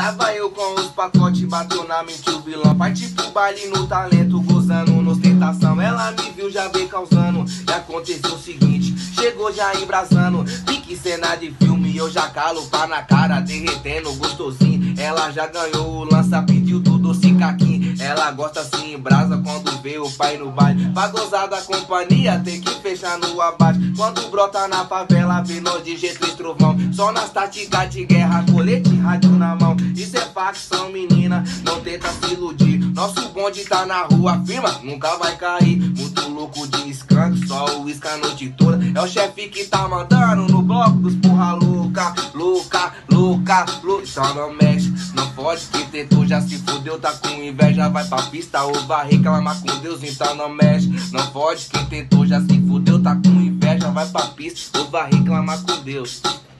Tava eu com os pacotes, bateu na mente o vilão. Parti pro baile no talento, gozando na ostentação. Ela me viu, já veio causando. E aconteceu o seguinte, chegou já embrasando. Pique cena de filme, eu já calo pá na cara, derretendo gostosinho. Ela já ganhou o lança, pediu do doce caquinho. Ela gosta assim, brasa quando vê o pai no baile. Pra gozar da companhia, tem que fechar no abate. Quando brota na favela, vê nós de jeito estrovão. Só nas táticas de guerra, colete, rádio na mão. Isso é facção, menina, não tenta se iludir. Nosso bonde tá na rua, firma, nunca vai cair. Muito louco de skunk, só o uísque a noite toda. É o chefe que tá mandando no bloco dos porra louca. Louca, louca, louca. Então não mexe, não pode, que tentou já se fudeu. Tá com inveja, vai pra pista ou vai reclamar com Deus. Então não mexe, não pode, quem tentou já se fudeu. Tá com inveja, vai pra pista ou vai reclamar com Deus.